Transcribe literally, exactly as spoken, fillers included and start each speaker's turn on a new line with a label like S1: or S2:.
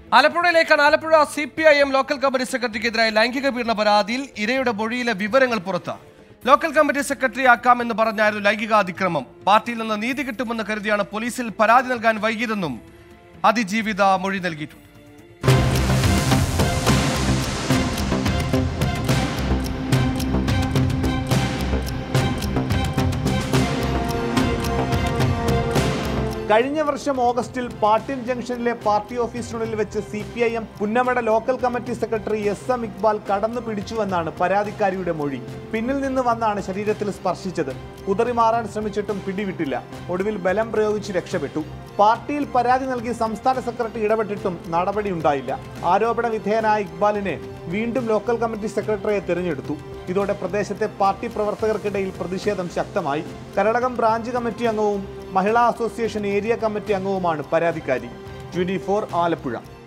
S1: ആലപ്പുഴയിലേക്കാണ്. Alappuzha C P I M local committee സെക്രട്ടറിക്കെതിരായ ലൈംഗിക പീഡന പരാതിയിൽ ഇരയുടെ മൊഴിയിലെ വിവരങ്ങൾ പുറത്ത്. ലോക്കൽ കമ്മിറ്റി സെക്രട്ടറി ആക്കാമെന്ന് പറഞ്ഞായിരുന്നു ലൈംഗികാതിക്രമം. പാർട്ടിയിൽ നിന്ന് നീതി കിട്ടുമെന്ന് കരുതിയാണ് പോലീസിൽ പരാതി നൽകാൻ വൈകിയതെന്നും അതിജീവിത മൊഴി നൽകിയിട്ടുണ്ട്.
S2: കഴിഞ്ഞ വർഷം ഓഗസ്റ്റിൽ പാട്യം ജംഗ്ഷനിലെ പാർട്ടി ഓഫീസിനുള്ളിൽ വെച്ച് C P I M Punnamada local committee secretary S M Iqbal കടന്നു പിടിച്ചുവെന്നാണ് പരാതിക്കാരിയുടെ മൊഴി. പിന്നിൽ നിന്ന് വന്നാണ് ശരീരത്തിൽ സ്പർശിച്ചത്. കുതറി മാറാൻ ശ്രമിച്ചിട്ടും പിടിവിട്ടില്ല. ഒടുവിൽ ബലം പ്രയോഗിച്ച് രക്ഷപ്പെട്ടു. പാർട്ടിയിൽ പരാതി നൽകി സംസ്ഥാന സെക്രട്ടറി ഇടപെട്ടിട്ടും നടപടിയുണ്ടായില്ല. ആരോപണ വിധേയനായ ഇക്ബാലിനെ വീണ്ടും ലോക്കൽ കമ്മിറ്റി സെക്രട്ടറിയെ തിരഞ്ഞെടുത്തു. ഇതോടെ പ്രദേശത്തെ പാർട്ടി പ്രവർത്തകർക്കിടയിൽ പ്രതിഷേധം ശക്തമായി. കരടകം ബ്രാഞ്ച് കമ്മിറ്റി അംഗവും മഹിളാ അസോസിയേഷൻ ഏരിയ കമ്മിറ്റി അംഗവുമാണ് പരാതിക്കാരി. Twenty four Alappuzha.